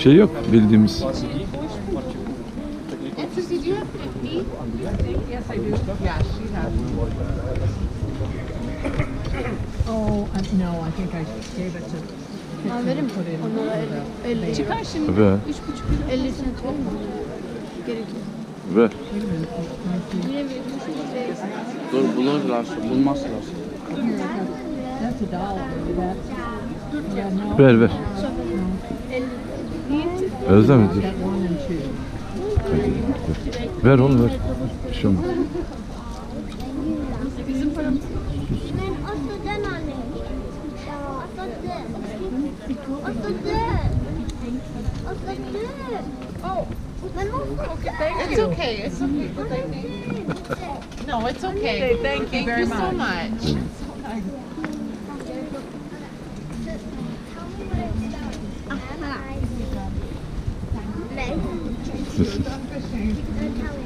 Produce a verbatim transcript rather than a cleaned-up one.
şey yok bildiğimiz. Oh, I- no, I think I gave it to. Ha, verim Put in. onlara elli. elli. Çıkar şimdi. Ver. Üç buçuk kilo. ellisini tutalım mı? Gerekiyor. Ver. Yine bir Dur bulur lazım, bulmaz lazım. That's a dollar. That's, yeah, no. Ver ver. Özlem dur. Got one and two. Ver onu ver. Bir şey olmaz. It's okay. It's okay. But thank you. No, it's okay. Thank you very so much. much. Tell me what it's